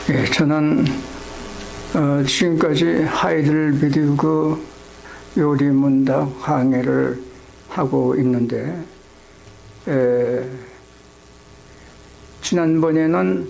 예, 저는 지금까지 하이델베르그 요리 문답 강의를 하고 있는데, 지난번에는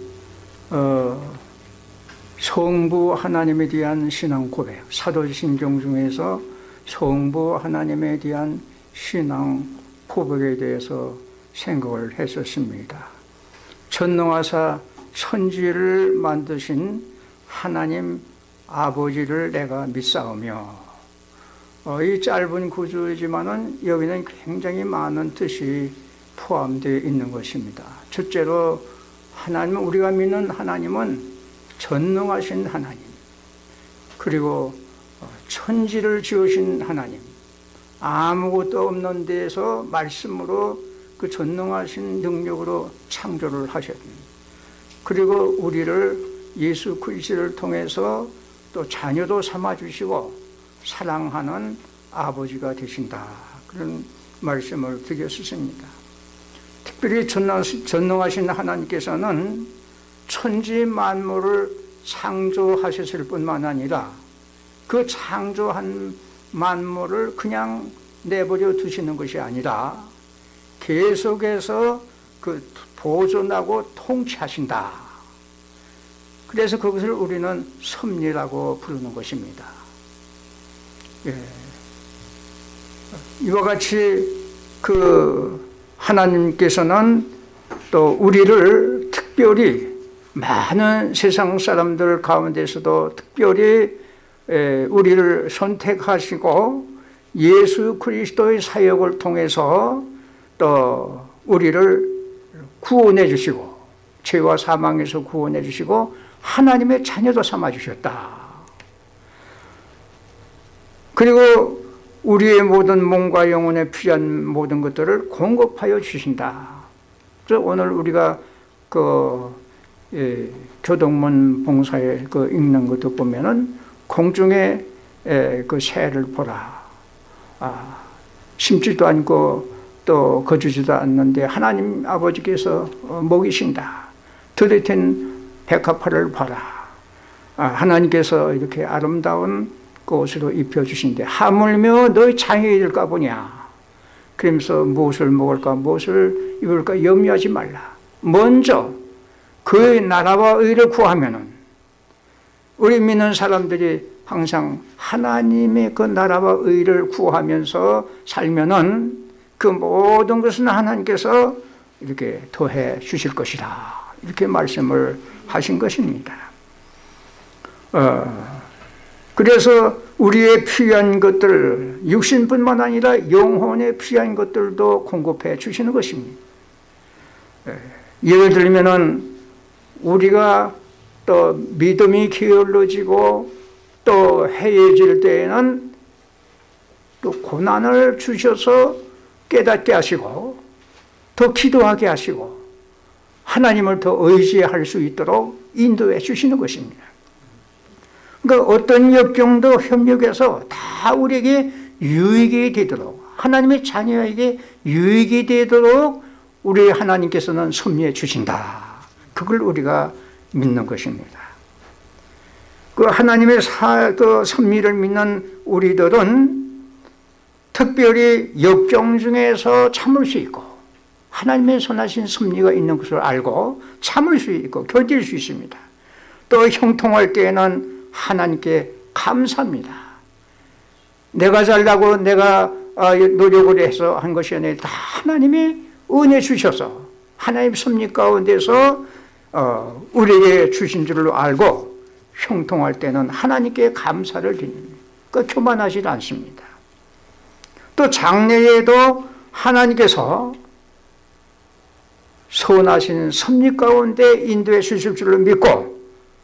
성부 하나님에 대한 신앙 고백, 사도신경 중에서 성부 하나님에 대한 신앙 고백에 대해서 생각을 했었습니다. 전능하사 천지를 만드신 하나님 아버지를 내가 믿사오며, 이 짧은 구조이지만은 여기는 굉장히 많은 뜻이 포함되어 있는 것입니다. 첫째로 하나님, 우리가 믿는 하나님은 전능하신 하나님, 그리고 천지를 지으신 하나님, 아무것도 없는 데에서 말씀으로 그 전능하신 능력으로 창조를 하셨습니다. 그리고 우리를 예수 그리스도를 통해서 또 자녀도 삼아주시고 사랑하는 아버지가 되신다, 그런 말씀을 드렸습니다. 특별히 전능하신 하나님께서는 천지 만물을 창조하셨을 뿐만 아니라 그 창조한 만물을 그냥 내버려 두시는 것이 아니라 계속해서 그 보존하고 통치하신다. 그래서 그것을 우리는 섭리라고 부르는 것입니다. 예. 이와 같이 그 하나님께서는 또 우리를 특별히 많은 세상 사람들 가운데서도 특별히 우리를 선택하시고 예수 그리스도의 사역을 통해서 또 우리를 구원해 주시고 죄와 사망에서 구원해 주시고 하나님의 자녀도 삼아 주셨다. 그리고 우리의 모든 몸과 영혼에 필요한 모든 것들을 공급하여 주신다. 그래서 오늘 우리가 교동문 봉사에 읽는 것도 보면은 공중에 그 새를 보라. 심지도 않고 또 거주지도 않는데 하나님 아버지께서 먹이신다. 들이댄 백합화를 봐라. 하나님께서 이렇게 아름다운 그 옷으로 입혀주신데 하물며 너희 장애가 될까 보냐. 그러면서 무엇을 먹을까 무엇을 입을까 염려하지 말라. 먼저 그의 나라와 의를 구하면은, 우리 믿는 사람들이 항상 하나님의 그 나라와 의를 구하면서 살면은 그 모든 것은 하나님께서 이렇게 더해 주실 것이다, 이렇게 말씀을 하신 것입니다. 그래서 우리의 필요한 것들, 육신뿐만 아니라 영혼에 필요한 것들도 공급해 주시는 것입니다. 예를 들면은 우리가 또 믿음이 게을러지고 또 해해질 때에는 또 고난을 주셔서 깨닫게 하시고 더 기도하게 하시고 하나님을 더 의지할 수 있도록 인도해 주시는 것입니다. 그러니까 어떤 역경도 협력해서 다 우리에게 유익이 되도록, 하나님의 자녀에게 유익이 되도록 우리 하나님께서는 섭리해 주신다. 그걸 우리가 믿는 것입니다. 그 하나님의 그 섭리를 믿는 우리들은 특별히 역경 중에서 참을 수 있고 하나님의 선하신 섭리가 있는 것을 알고 참을 수 있고 견딜 수 있습니다. 또 형통할 때에는 하나님께 감사합니다. 내가 잘나고 내가 노력을 해서 한 것이 아니라 다 하나님의 은혜 주셔서 하나님의 섭리 가운데서 우리에게 주신 줄로 알고 형통할 때는 하나님께 감사를 드립니다. 교만하지 않습니다. 또 장래에도 하나님께서 선하신 섭리 가운데 인도해 주실 줄을 믿고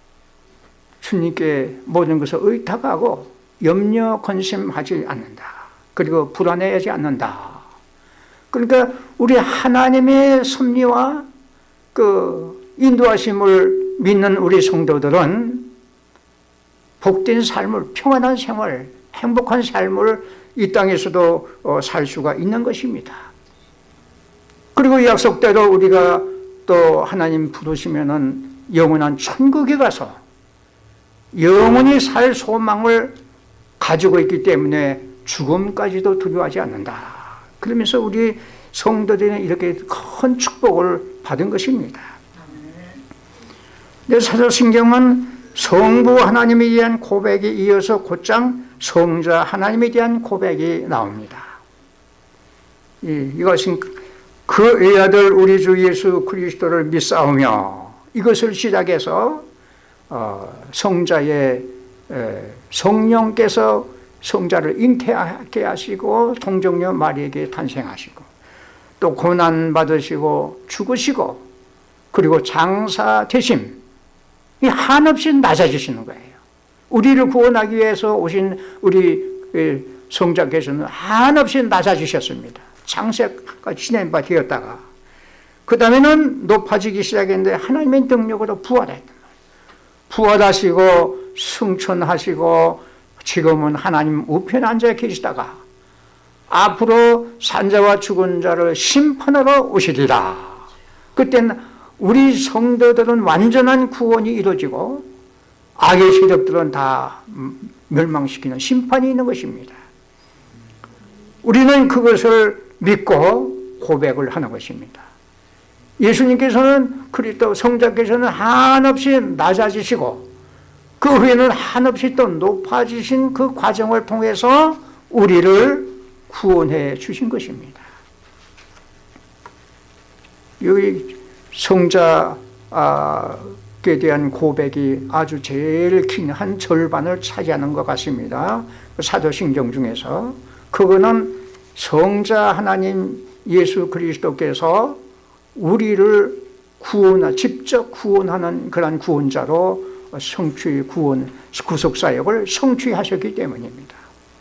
주님께 모든 것을 의탁하고 염려 근심하지 않는다. 그리고 불안해하지 않는다. 그러니까 우리 하나님의 섭리와 그 인도하심을 믿는 우리 성도들은 복된 삶을, 평안한 생활, 행복한 삶을 이 땅에서도 살 수가 있는 것입니다. 그리고 약속대로 우리가 또 하나님 부르시면은 영원한 천국에 가서 영원히 살 소망을 가지고 있기 때문에 죽음까지도 두려워하지 않는다. 그러면서 우리 성도들은 이렇게 큰 축복을 받은 것입니다. 근데 사도신경은 성부 하나님에 대한 고백에 이어서 곧장 성자 하나님에 대한 고백이 나옵니다. 이것은 그 외아들 우리 주 예수 그리스도를 믿사오며, 이것을 시작해서 성자의 성령께서 성자를 잉태하게 하시고 동정녀 마리에게 탄생하시고 또 고난 받으시고 죽으시고 그리고 장사 되심, 이 한없이 낮아지시는 거예요. 우리를 구원하기 위해서 오신 우리 성자께서는 한없이 낮아지셨습니다. 장세가 지낸 바 되었다가 그 다음에는 높아지기 시작했는데 하나님의 능력으로 부활했단 말이에요. 부활하시고 승천하시고 지금은 하나님 우편에 앉아 계시다가 앞으로 산자와 죽은 자를 심판하러 오시리라. 그때는 우리 성도들은 완전한 구원이 이루어지고 악의 세력들은 다 멸망시키는 심판이 있는 것입니다. 우리는 그것을 믿고 고백을 하는 것입니다. 예수님께서는 그리스도 성자께서는 한없이 낮아지시고 그 후에는 한없이 또 높아지신 그 과정을 통해서 우리를 구원해 주신 것입니다. 여기 성자에 대한 고백이 아주 제일 긴 한 절반을 차지하는 것 같습니다. 사도신경 중에서 그거는 성자 하나님 예수 그리스도께서 우리를 직접 구원하는 그런 구원자로 구속사역을 성취하셨기 때문입니다.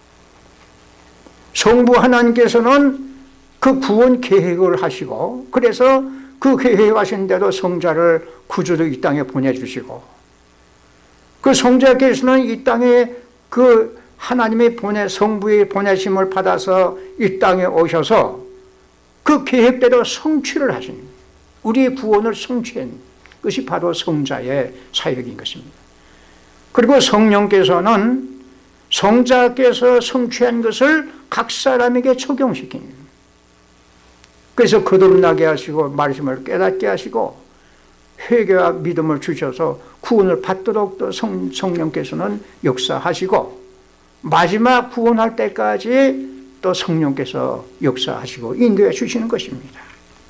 성부 하나님께서는 그 구원 계획을 하시고, 그래서 그 계획하신 대로 성자를 구주로 이 땅에 보내주시고, 그 성자께서는 이 땅에 그 하나님의 성부의 보내심을 받아서 이 땅에 오셔서 그 계획대로 성취를 하신, 우리의 구원을 성취한 것이 바로 성자의 사역인 것입니다. 그리고 성령께서는 성자께서 성취한 것을 각 사람에게 적용시키는, 그래서 거듭나게 하시고 말씀을 깨닫게 하시고 회개와 믿음을 주셔서 구원을 받도록 또 성령께서는 역사하시고 마지막 구원할 때까지 또 성령께서 역사하시고 인도해 주시는 것입니다.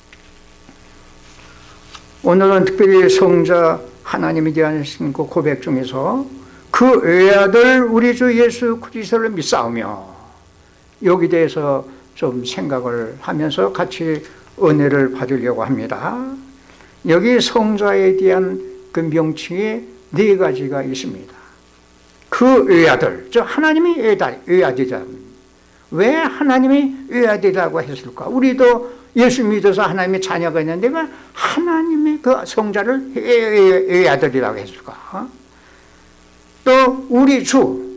오늘은 특별히 성자 하나님에 대한 그 고백 중에서 그 외아들 우리 주 예수 그리스도를 믿사오며, 여기 대해서 좀 생각을 하면서 같이 은혜를 받으려고 합니다. 여기 성자에 대한 그 명칭이 네 가지가 있습니다. 그 외아들, 저 하나님이 외아들이다. 왜 하나님이 외아들이라고 했을까? 우리도 예수 믿어서 하나님의 자녀가 있는데 왜 하나님의 그 성자를 외아들이라고 했을까? 또 우리 주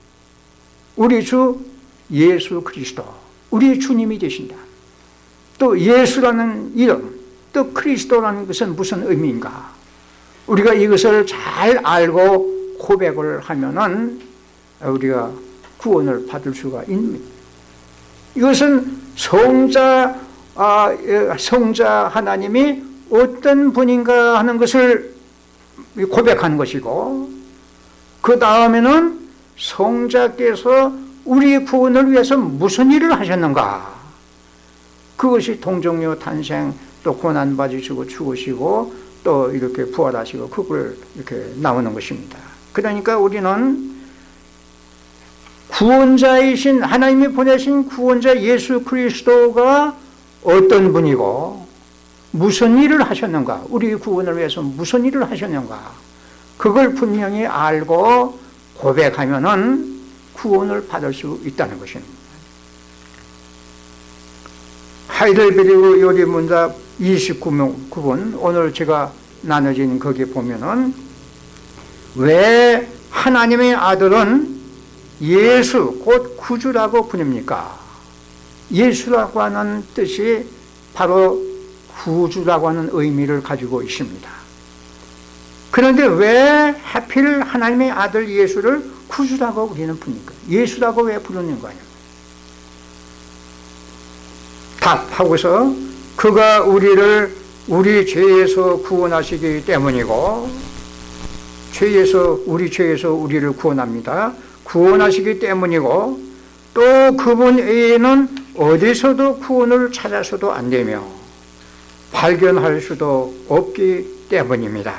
예수 그리스도, 우리 주님이 되신다. 또 예수라는 이름, 또 그리스도라는 것은 무슨 의미인가? 우리가 이것을 잘 알고 고백을 하면은 우리가 구원을 받을 수가 있습니다. 이것은 성자 하나님이 어떤 분인가 하는 것을 고백하는 것이고, 그 다음에는 성자께서 우리 구원을 위해서 무슨 일을 하셨는가, 그것이 동정녀 탄생, 또 고난받으시고 죽으시고 또 이렇게 부활하시고 그걸 이렇게 나오는 것입니다. 그러니까 우리는 구원자이신, 하나님이 보내신 구원자 예수 그리스도가 어떤 분이고 무슨 일을 하셨는가, 우리 구원을 위해서 무슨 일을 하셨는가, 그걸 분명히 알고 고백하면은 구원을 받을 수 있다는 것입니다. 하이델베르그 요리문답 29분, 오늘 제가 나눠진 거기에 보면은 왜 하나님의 아들은 예수 곧 구주라고 부릅니까? 예수라고 하는 뜻이 바로 구주라고 하는 의미를 가지고 있습니다. 그런데 왜 하필 하나님의 아들 예수를 구주라고 우리는 부르니까? 예수라고 왜 부르는 거냐? 답하고서 그가 우리를 우리 죄에서 구원하시기 때문이고, 우리 죄에서 우리를 구원합니다. 구원하시기 때문이고, 또 그분 외에는 어디서도 구원을 찾아서도 안 되며 발견할 수도 없기 때문입니다.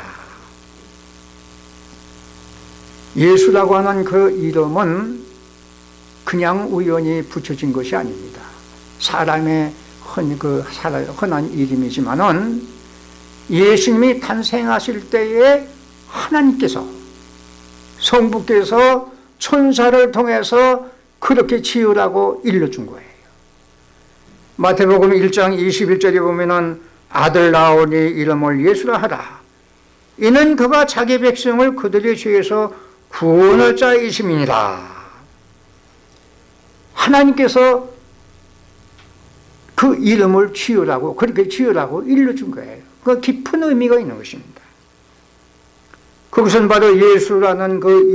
예수라고 하는 그 이름은 그냥 우연히 붙여진 것이 아닙니다. 사람의 흔한 이름이지만은 예수님이 탄생하실 때에 하나님께서, 성부께서 천사를 통해서 그렇게 지으라고 일러준 거예요. 마태복음 1장 21절에 보면은 아들 낳으니 이름을 예수라 하라. 이는 그가 자기 백성을 그들의 죄에서 구원할 자이심이니라. 하나님께서 그 이름을 지으라고, 그렇게 지으라고 일러준 거예요. 그 깊은 의미가 있는 것입니다. 그것은 바로 예수라는 그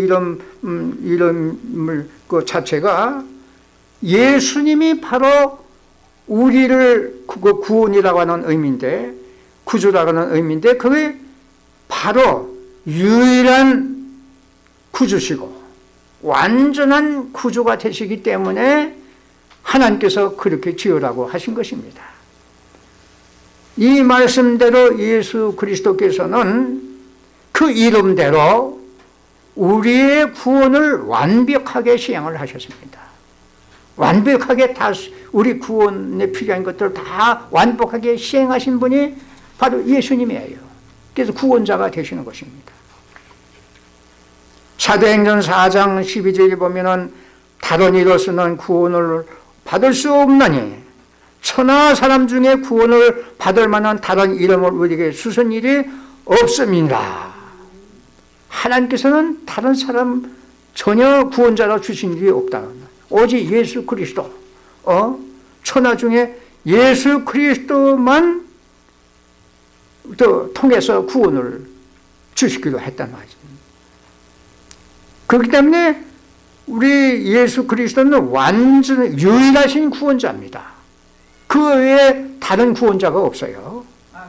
이름을 그 자체가 예수님이 바로 우리를 구원이라고 하는 의미인데, 구주라고 하는 의미인데, 그게 바로 유일한 구주시고 완전한 구주가 되시기 때문에 하나님께서 그렇게 지으라고 하신 것입니다. 이 말씀대로 예수 그리스도께서는 그 이름대로 우리의 구원을 완벽하게 시행을 하셨습니다. 완벽하게 다 우리 구원에 필요한 것들을 다 완벽하게 시행하신 분이 바로 예수님이에요. 그래서 구원자가 되시는 것입니다. 사도행전 4장 12절에 보면은 다른 이로서는 구원을 받을 수 없나니 천하 사람 중에 구원을 받을 만한 다른 이름을 우리에게 주신 일이 없습니다. 하나님께서는 다른 사람 전혀 구원자로 주신 일이 없다. 오직 예수 그리스도, 천하 중에 예수 그리스도만 통해서 구원을 주시기로 했단 말이죠. 그렇기 때문에 우리 예수 그리스도는 완전 유일하신 구원자입니다. 그 외에 다른 구원자가 없어요.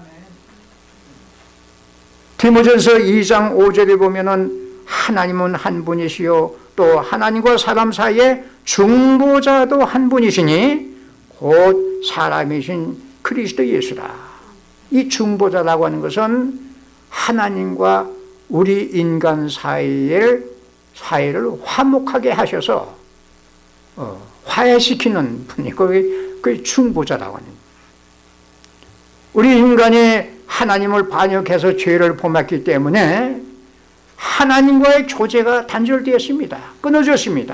디모전서 2장 5절에 보면은 하나님은 한 분이시요 또 하나님과 사람 사이에 중보자도 한 분이시니 곧 사람이신 그리스도 예수라. 이 중보자라고 하는 것은 하나님과 우리 인간 사이를 화목하게 하셔서 화해시키는 분이 그게 중보자라고 하는 거예요. 우리 인간이 하나님을 반역해서 죄를 범했기 때문에 하나님과의 교제가 단절되었습니다. 끊어졌습니다.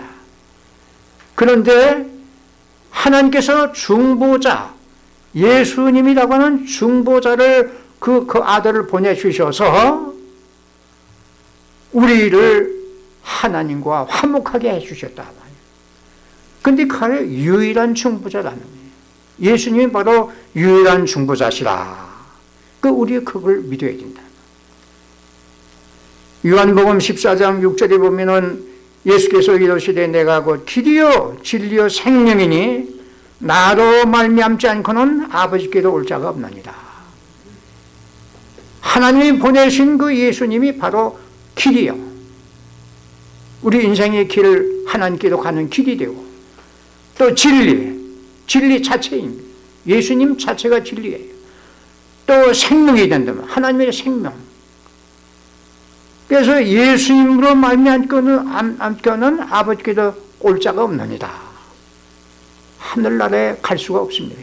그런데 하나님께서 중보자, 예수님이라고 하는 중보자를 그 아들을 보내주셔서 우리를 하나님과 화목하게 해주셨다. 그런데 그게 유일한 중보자라는 거예요. 예수님이 바로 유일한 중보자시라. 우리 그걸 믿어야 된다. 요한복음 14장 6절에 보면은 예수께서 이르시되 내가 곧 길이요 진리요 생명이니 나로 말미암지 않고는 아버지께로 올 자가 없나니라. 하나님이 보내신 그 예수님이 바로 길이요, 우리 인생의 길, 하나님께로 가는 길이 되고, 또 진리 자체입니다. 예수님 자체가 진리예요. 또 생명이 된다면 하나님의 생명. 그래서 예수님으로 말미암고는 아버지께로 올 자가 없느니라. 하늘나라에 갈 수가 없습니다.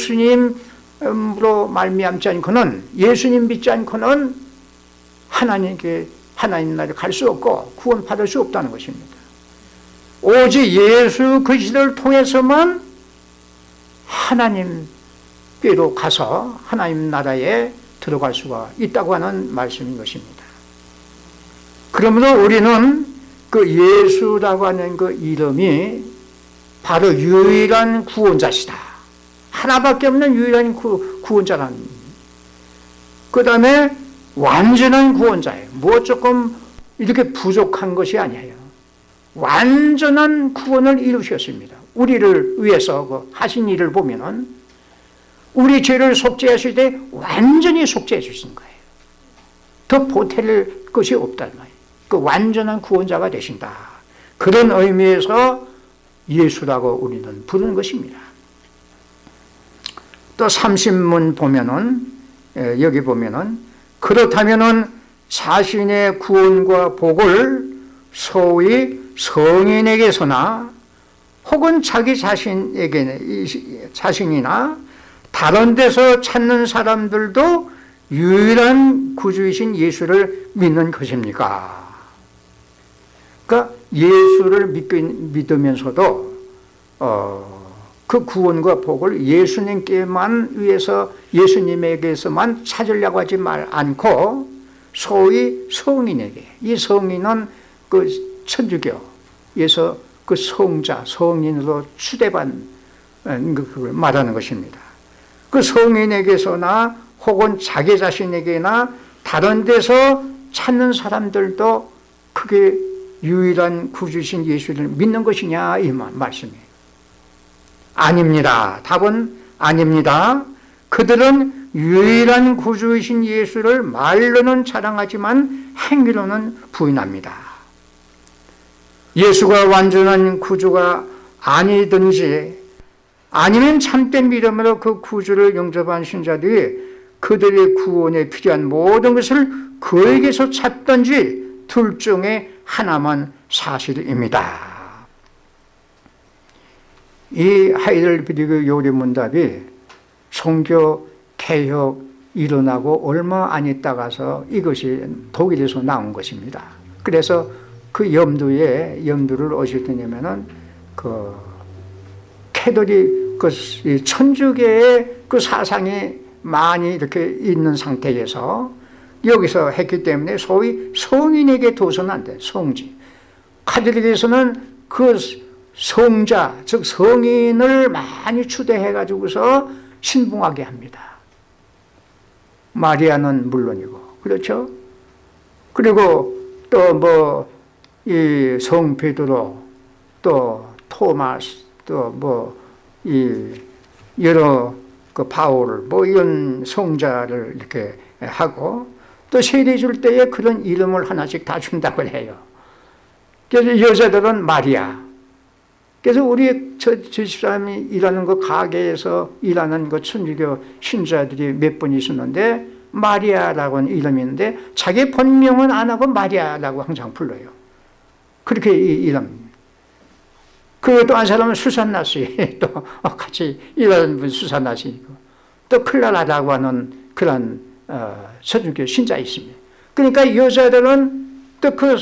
예수님으로 말미암지 않고는, 예수님 믿지 않고는 하나님 나라에 갈 수 없고 구원 받을 수 없다는 것입니다. 오직 예수 그리스도를 통해서만 하나님께로 가서 하나님 나라에 들어갈 수가 있다고 하는 말씀인 것입니다. 그러므로 우리는 그 예수라고 하는 그 이름이 바로 유일한 구원자시다. 하나밖에 없는 유일한 구원자라는. 그 다음에 완전한 구원자예요. 뭐 조금 이렇게 부족한 것이 아니에요. 완전한 구원을 이루셨습니다. 우리를 위해서 하신 일을 보면은 우리 죄를 속죄하실 때 완전히 속죄해 주신 거예요. 더 보탤 것이 없단 말이에요. 그 완전한 구원자가 되신다. 그런 의미에서 예수라고 우리는 부르는 것입니다. 또 30문 보면은 여기 보면은 그렇다면은 자신의 구원과 복을 소위 성인에게서나 혹은 자기 자신이나 다른 데서 찾는 사람들도 유일한 구주이신 예수를 믿는 것입니까? 그러니까 예수를 믿으면서도 그 구원과 복을 예수님에게서만 찾으려고 하지 않고 소위 성인에게, 이 성인은 그 천주교에서 그 성자, 성인으로 추대받는 그걸 말하는 것입니다. 그 성인에게서나 혹은 자기 자신에게나 다른 데서 찾는 사람들도 그게 유일한 구주신 예수를 믿는 것이냐 이 말씀이에요. 아닙니다. 답은 아닙니다. 그들은 유일한 구주이신 예수를 말로는 자랑하지만 행위로는 부인합니다. 예수가 완전한 구주가 아니든지 아니면 참된 믿음으로 그 구주를 영접한 신자들이 그들의 구원에 필요한 모든 것을 그에게서 찾든지 둘 중에 하나만 사실입니다. 이 하이델베르크 요리문답이 종교 개혁 일어나고 얼마 안 있다가서 이것이 독일에서 나온 것입니다. 그래서 그 염두를 어디서 드냐면은 그 캐톨릭 그 천주교의 그 사상이 많이 이렇게 있는 상태에서 여기서 했기 때문에 소위 성인에게 둬서는 안 돼. 성지. 카톨릭에서는 그 성자, 즉 성인을 많이 추대해 가지고서 신봉하게 합니다. 마리아는 물론이고, 그렇죠? 그리고 또 이 성 베드로, 또 토마스, 또 이 여러 그 바울, 이런 성자를 이렇게 하고, 또 세례 줄 때에 그런 이름을 하나씩 다 준다고 해요. 그래서 여자들은 마리아. 그래서 우리 집사람이 일하는 그 가게에서 일하는 그 천주교 신자들이 몇 분 있었는데 마리아라고는 이름이 있는데 자기 본명은 안 하고 마리아라고 항상 불러요. 그렇게 이름. 그 또 한 사람은 수산나 씨, 또 같이 일하는 분 수산나 씨이고, 또 클라라라고 하는 그런 천주교 신자 있습니다. 그러니까 여자들은 또 그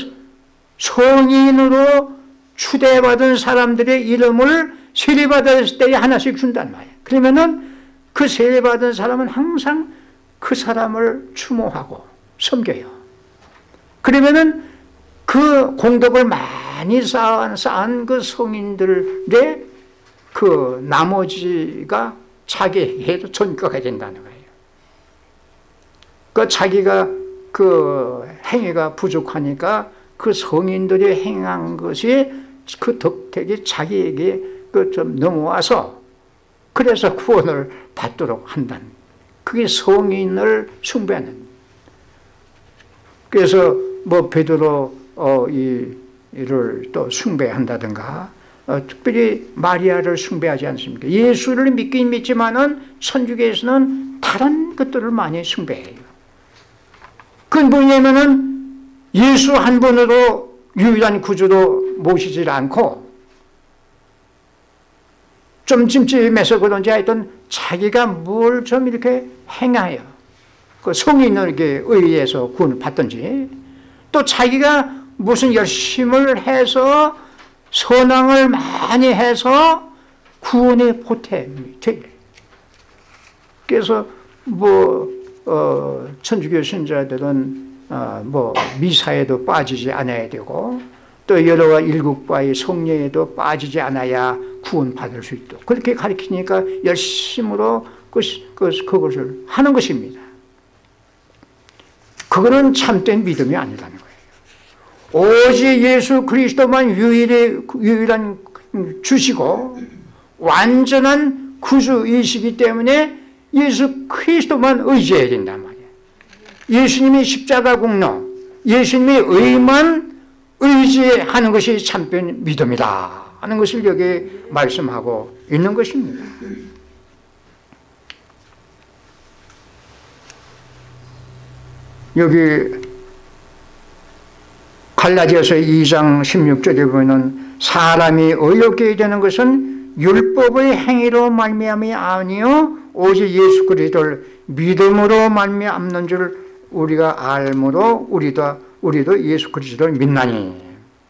성인으로 추대받은 사람들의 이름을 세례받을 때에 하나씩 준단 말이에요. 그러면은 그 세례받은 사람은 항상 그 사람을 추모하고 섬겨요. 그러면은 그 공덕을 많이 쌓은 그 성인들의 그 나머지가 자기에게도 전가가 된다는 거예요. 그 자기가 그 행위가 부족하니까 그 성인들이 행한 것이 그 덕택이 자기에게 그 좀 넘어와서 그래서 구원을 받도록 한다는, 그게 성인을 숭배하는. 그래서 베드로 이를 또 숭배한다든가, 특별히 마리아를 숭배하지 않습니까? 예수를 믿긴 믿지만은 천주교에서는 다른 것들을 많이 숭배해요. 그건 뭐냐면은 예수 한 분으로 유일한 구주로 모시질 않고 좀 찜찜해서 그런지 하여튼 자기가 뭘 좀 이렇게 행하여 그 성인에게 의해서 구원을 받든지, 또 자기가 무슨 열심을 해서 선왕을 많이 해서 구원의 보탬이 되게. 그래서 천주교 신자들은 미사에도 빠지지 않아야 되고, 또 여러 일국과의 성례에도 빠지지 않아야 구원받을 수 있도록 그렇게 가르치니까 열심으로 그것을 하는 것입니다. 그거는 참된 믿음이 아니라는 거예요. 오직 예수 그리스도만 유일한 주시고 완전한 구주이시기 때문에 예수 그리스도만 의지해야 된단 말이에요. 예수님이 십자가 공로, 예수님의 의만 의지하는 것이 참된 믿음이다 하는 것을 여기 말씀하고 있는 것입니다. 여기 갈라디아서 2장 16절에 보면 사람이 의롭게 되는 것은 율법의 행위로 말미암이 아니요 오직 예수 그리스도를 믿음으로 말미암는 줄 우리가 알므로 우리도 예수 그리스도를 믿나니.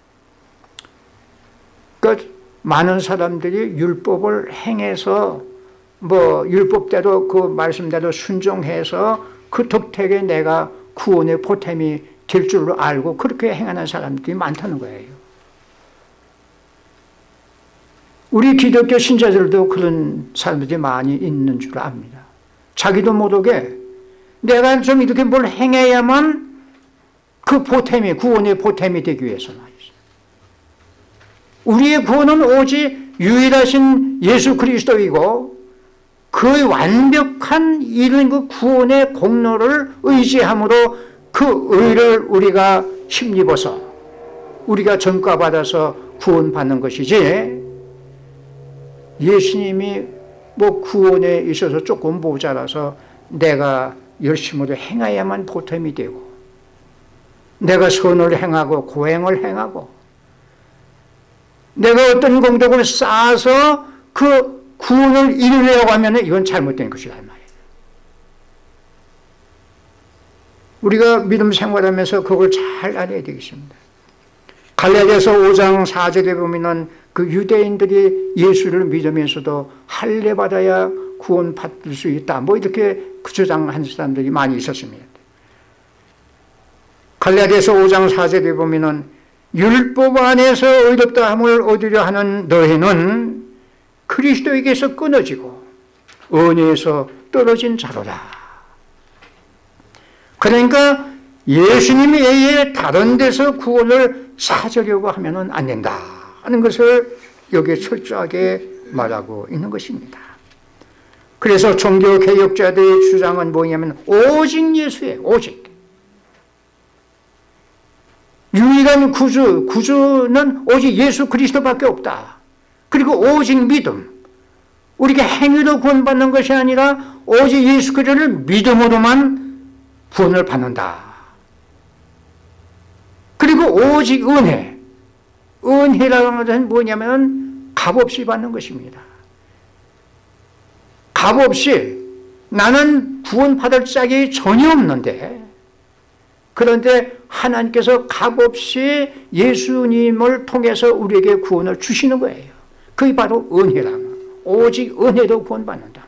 그러니까 많은 사람들이 율법을 행해서 율법대로 그 말씀대로 순종해서 그 덕택에 내가 구원의 보탬이 될 줄로 알고 그렇게 행하는 사람들이 많다는 거예요. 우리 기독교 신자들도 그런 사람들이 많이 있는 줄 압니다. 자기도 모르게 내가 좀 이렇게 뭘 행해야만 그 보탬이, 구원의 보탬이 되기 위해서 말이죠. 우리의 구원은 오직 유일하신 예수 그리스도이고 그 완벽한 이런 그 구원의 공로를 의지함으로 그 의를 우리가 힘입어서 우리가 전가받아서 구원받는 것이지, 예수님이 구원에 있어서 조금 모자라서 내가 열심으로 행해야만 보탬이 되고 내가 선을 행하고 고행을 행하고 내가 어떤 공덕을 쌓아서 그 구원을 이루려고 하면 이건 잘못된 것이다 말이에요. 우리가 믿음 생활하면서 그걸 잘 알아야 되겠습니다. 갈라디아서 5장 4절에 보면 그 유대인들이 예수를 믿으면서도 할례 받아야 구원 받을 수 있다 이렇게 주장한 사람들이 많이 있었습니다. 갈라디아서 5장 4절에 보면 율법 안에서 의롭다 함을 얻으려 하는 너희는 그리스도에게서 끊어지고 은혜에서 떨어진 자로다. 그러니까 예수님에 의해 다른 데서 구원을 찾으려고 하면 안 된다 하는 것을 여기에 철저하게 말하고 있는 것입니다. 그래서 종교개혁자들의 주장은 뭐냐면 오직 예수예요. 오직. 유일한 구주는 오직 예수 그리스도밖에 없다. 그리고 오직 믿음. 우리가 행위로 구원받는 것이 아니라 오직 예수 그리스도를 믿음으로만 구원을 받는다. 그리고 오직 은혜. 은혜라는 것은 뭐냐면 값없이 받는 것입니다. 값없이 나는 구원받을 짝이 전혀 없는데, 그런데 하나님께서 값없이 예수님을 통해서 우리에게 구원을 주시는 거예요. 그게 바로 은혜라는, 오직 은혜로 구원받는다.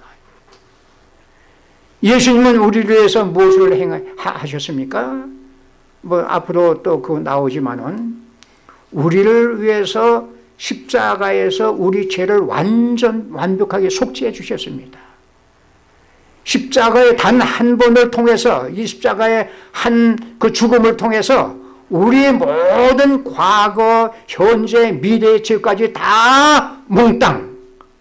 예수님은 우리를 위해서 무엇을 하셨습니까? 앞으로 또 그거 나오지만은 우리를 위해서 십자가에서 우리 죄를 완벽하게 속죄해 주셨습니다. 십자가의 단 한 번을 통해서, 이 십자가의 그 죽음을 통해서 우리의 모든 과거, 현재, 미래의 죄까지 다 몽땅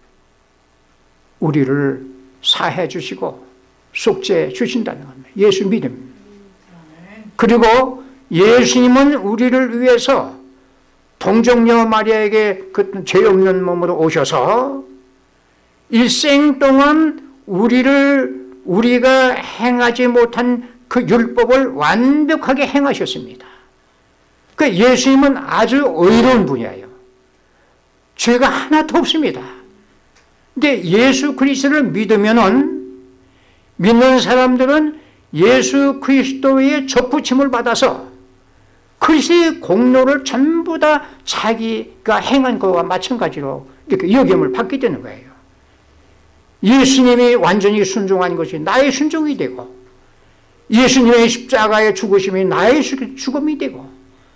우리를 사해 주시고 속죄해 주신다는 겁니다. 예수 믿음. 그리고 예수님은 우리를 위해서 동정녀 마리아에게 그 죄 없는 몸으로 오셔서 일생 동안 우리가 행하지 못한 그 율법을 완벽하게 행하셨습니다. 그 예수님은 아주 의로운 분이에요. 죄가 하나도 없습니다. 근데 예수 그리스도를 믿는 사람들은 예수 그리스도의 접붙임을 받아서 그리스도의 공로를 전부 다 자기가 행한 것과 마찬가지로 이렇게 여김을 받게 되는 거예요. 예수님이 완전히 순종한 것이 나의 순종이 되고, 예수님의 십자가의 죽으심이 나의 죽음이 되고,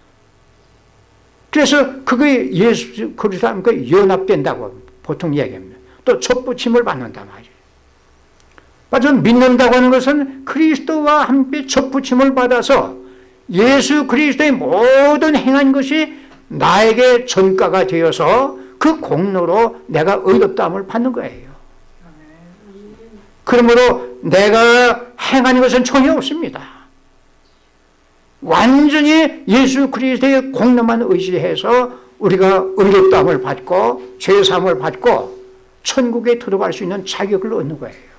그래서 그게 예수 그리스도와 연합된다고 보통 얘기합니다. 또 접붙임을 받는단 말이에요. 맞아, 믿는다고 하는 것은 그리스도와 함께 접붙임을 받아서 예수 그리스도의 모든 행한 것이 나에게 전가가 되어서 그 공로로 내가 의롭다함을 받는 거예요. 그러므로 내가 행하는 것은 전혀 없습니다. 완전히 예수 그리스도의 공로만 의지해서 우리가 의롭다함을 받고 죄사함을 받고 천국에 들어갈 수 있는 자격을 얻는 거예요.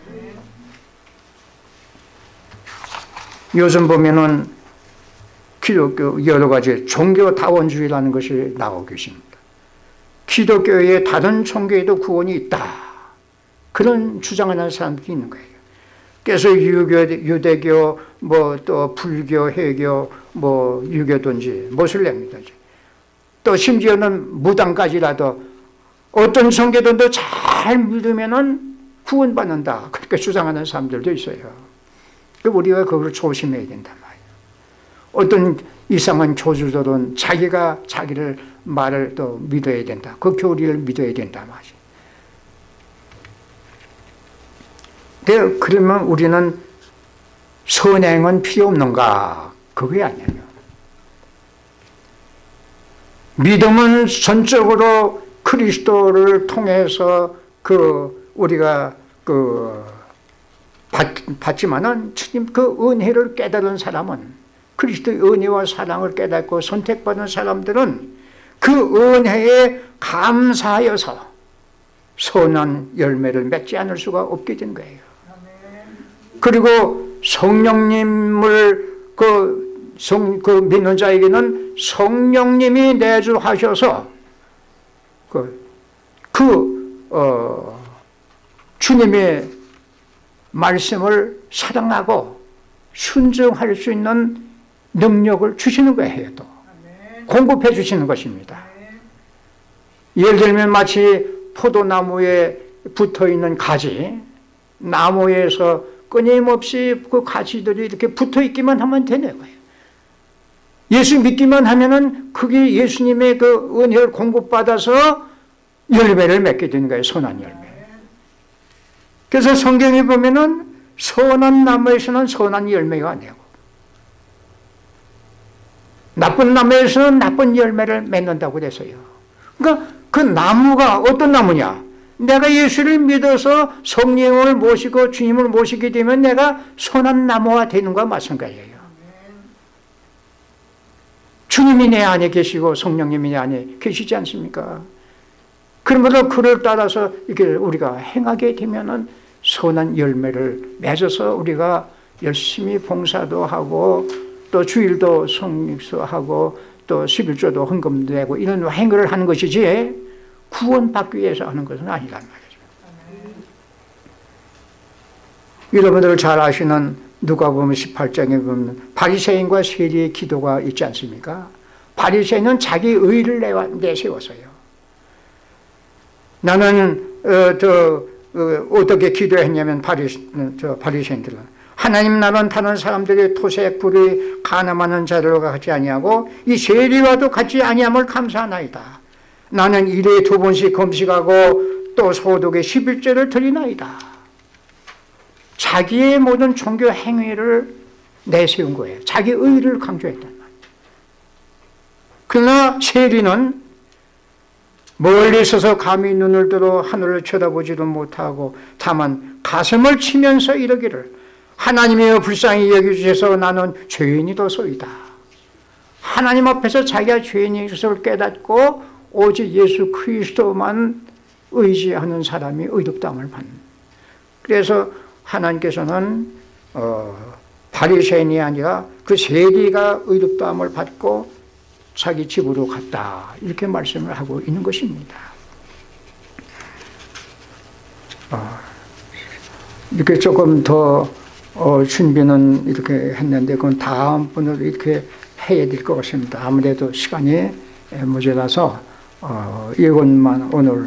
요즘 보면은 기독교 여러 가지 종교다원주의라는 것이 나오고 계십니다. 기독교의 다른 종교에도 구원이 있다, 그런 주장하는 사람들이 있는 거예요. 그래서 유대교, 뭐 또 불교, 해교, 뭐 유교든지 모슬렘이든지 또 심지어는 무당까지라도 어떤 종교든도 잘 믿으면은 구원받는다, 그렇게 주장하는 사람들도 있어요. 우리가 그걸 조심해야 된단 말이에요. 어떤 이상한 교주들은 자기가 자기를 말을 또 믿어야 된다, 그 교리를 믿어야 된다 말이에요. 그러면 우리는 선행은 필요 없는가? 그게 아니에요. 믿음은 전적으로 그리스도를 통해서 우리가 받지만은 주님 그 은혜를 깨달은 사람은, 그리스도의 은혜와 사랑을 깨닫고 선택받은 사람들은 그 은혜에 감사하여서 선한 열매를 맺지 않을 수가 없게 된 거예요. 그리고 성령님을 믿는 자에게는 성령님이 내주하셔서 주님의 말씀을 사랑하고 순종할 수 있는 능력을 주시는 거예요. 또 공급해 주시는 것입니다. 예를 들면 마치 포도나무에 붙어있는 가지, 나무에서 끊임없이 그 가지들이 이렇게 붙어있기만 하면 되는 거예요. 예수 믿기만 하면은 그게 예수님의 그 은혜를 공급받아서 열매를 맺게 되는 거예요. 선한 열매. 그래서 성경에 보면은 선한 나무에서는 선한 열매가 내고 나쁜 나무에서는 나쁜 열매를 맺는다고 그랬어요. 그러니까 그 나무가 어떤 나무냐? 내가 예수를 믿어서 성령을 모시고 주님을 모시게 되면 내가 선한 나무가 되는 것과 마찬가지예요. 주님이 내 안에 계시고 성령님이 내 안에 계시지 않습니까? 그러므로 그를 따라서 이렇게 우리가 행하게 되면은 선한 열매를 맺어서 우리가 열심히 봉사도 하고 또 주일도 성립소하고 또 11조도 헌금도 내고 이런 행위를 하는 것이지 구원받기 위해서 하는 것은 아니란 말이죠. 여러분들 잘 아시는 누가복음 18장에 보면 바리새인과 세리의 기도가 있지 않습니까? 바리새인은 자기 의를 내세워서요. 나는 어떻게 기도했냐면 바리새인들은 하나님 나라는 다른 사람들의 토색, 불의, 간음하는 자들과 같이 아니하고 이 세리와도 같이 아니함을 감사하나이다. 나는 일에 2번씩 금식하고 또 소득에 11조를 드리나이다. 자기의 모든 종교 행위를 내세운 거예요. 자기 의를 강조했단 말이에요. 그러나 세리는 멀리 서서 감히 눈을 들어 하늘을 쳐다보지도 못하고 다만 가슴을 치면서 이러기를 하나님이여 불쌍히 여겨주셔서 나는 죄인이도소이다. 하나님 앞에서 자기가 죄인인 것을 깨닫고 오직 예수 그리스도만 의지하는 사람이 의롭다함을 받는. 그래서 하나님께서는 바리새인이 아니라 그 세리가 의롭다함을 받고 자기 집으로 갔다, 이렇게 말씀을 하고 있는 것입니다. 이렇게 조금 더 준비는 이렇게 했는데 그건 다음번으로 이렇게 해야 될 것 같습니다. 아무래도 시간이 모자라서 이것만 오늘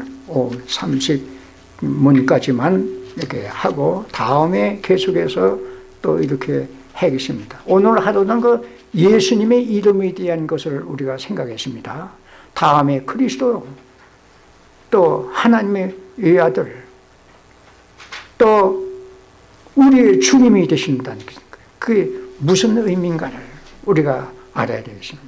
30문까지만 이렇게 하고 다음에 계속해서 또 이렇게 하겠습니다. 오늘 하루는 그 예수님의 이름에 대한 것을 우리가 생각했습니다. 다음에 그리스도, 또 하나님의 외아들, 또 우리의 주님이 되신다는 거예요. 그게 무슨 의미인가를 우리가 알아야 되겠습니다.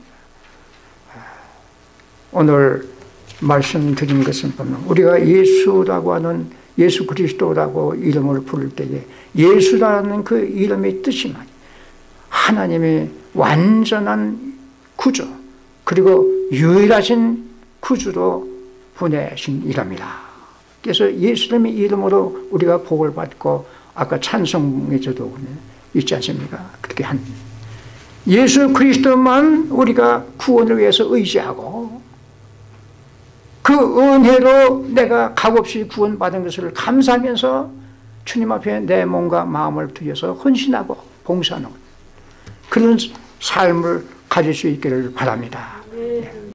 오늘 말씀드린 것은 보면 우리가 예수라고 하는 예수 그리스도라고 이름을 부를 때에 예수라는 그 이름의 뜻이 하나님의 완전한 구주 그리고 유일하신 구주로 보내신 이름이라. 그래서 예수님의 이름으로 우리가 복을 받고 아까 찬송에서도 있지 않습니까? 그렇게 한 예수 그리스도만 우리가 구원을 위해서 의지하고 그 은혜로 내가 값없이 구원받은 것을 감사하면서 주님 앞에 내 몸과 마음을 들여서 헌신하고 봉사하는 그런 삶을 가질 수 있기를 바랍니다.